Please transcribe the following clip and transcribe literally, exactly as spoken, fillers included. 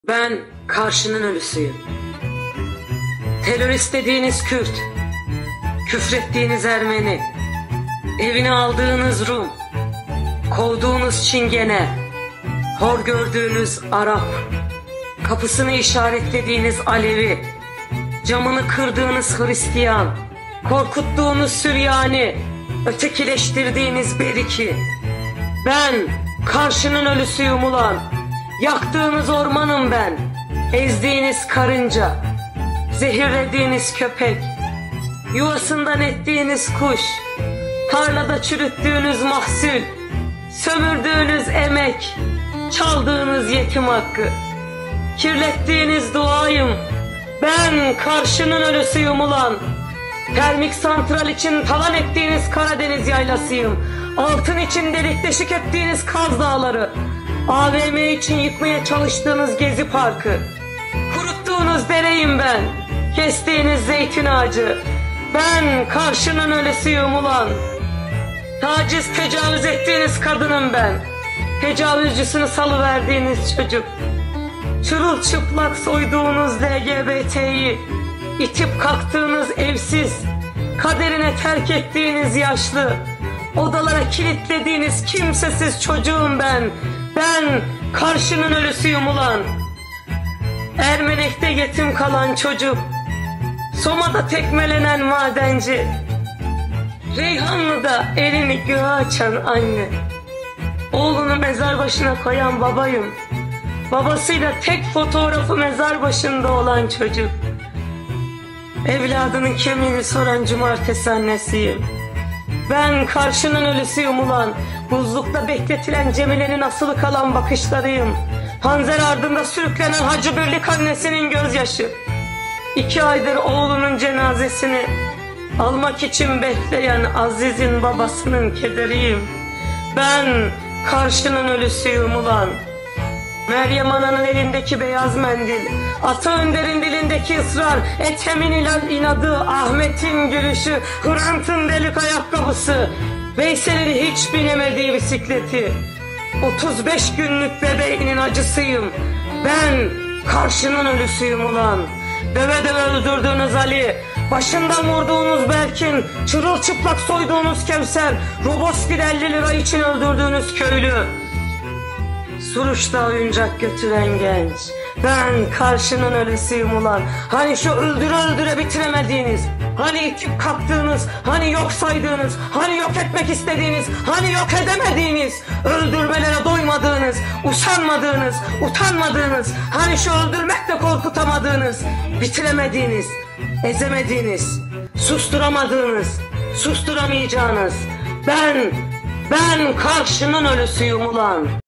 Ben karşının ölüsüyüm. Terörist dediğiniz Kürt, küfrettiğiniz Ermeni, evine aldığınız Rum, kovduğunuz Çingene, hor gördüğünüz Arap, kapısını işaretlediğiniz Alevi, camını kırdığınız Hristiyan, korkuttuğunuz Süryani, ötekileştirdiğiniz Beriki. Ben karşının ölüsüyüm ulan. Yaktığınız ormanım ben, ezdiğiniz karınca, zehirlediğiniz köpek, yuvasından ettiğiniz kuş, tarlada çürüttüğünüz mahsul, sömürdüğünüz emek, çaldığınız yetim hakkı, kirlettiğiniz duayım. Ben karşının ölüsüyüm ulan. Termik santral için talan ettiğiniz Karadeniz yaylasıyım. Altın için delik deşik ettiğiniz Kaz Dağları, A V M için yıkmaya çalıştığınız Gezi Parkı, kuruttuğunuz dereyim ben, kestiğiniz zeytin ağacı. Ben karşının ölüsüyüm ulan. Taciz, tecavüz ettiğiniz kadınım ben, tecavüzcüsünü salıverdiğiniz çocuk, çırılçıplak soyduğunuz L G B T'yi, itip kalktığınız evsiz, kaderine terk ettiğiniz yaşlı, odalara kilitlediğiniz kimsesiz çocuğum ben. Ben karşının ölüsüyüm ulan. Ermenek'te yetim kalan çocuk, Soma'da tekmelenen madenci, Reyhanlı'da elini göğe açan anne, oğlunu mezar başına koyan babayım, babasıyla tek fotoğrafı mezar başında olan çocuk, evladının kemiğini soran cumartesi annesiyim. Ben karşının ölüsüyüm ulan. Buzlukta bekletilen Cemile'nin asılı kalan bakışlarıyım. Panzer ardında sürüklenen Hacı Birlik annesinin gözyaşı. İki aydır oğlunun cenazesini almak için bekleyen Aziz'in babasının kederiyim. Ben karşının ölüsüyüm ulan. Meryem Ana'nın elindeki beyaz mendil, Ata Önder'in dilindeki ısrar, Ethem'in inadı, Ahmet'in gülüşü, Hrant'ın delik ayakkabısı, Veysel'in hiç binemediği bisikleti, otuz beş günlük bebeğinin acısıyım. Ben karşının ölüsüyüm ulan. Döve döve öldürdüğünüz Ali, başından vurduğunuz Berkin, çırılçıplak soyduğunuz Kevser, Roboskil elli lira için öldürdüğünüz köylü, Suruç'ta oyuncak götüren genç. Ben karşının ölüsüyüm ulan. Hani şu öldüre öldüre bitiremediğiniz, hani itip kalktığınız, hani yok saydığınız, hani yok etmek istediğiniz, hani yok edemediğiniz, öldürmelere doymadığınız, usanmadığınız, utanmadığınız, hani şu öldürmekle korkutamadığınız, bitiremediğiniz, ezemediğiniz, susturamadığınız, susturamayacağınız. Ben, ben karşının ölüsüyüm ulan.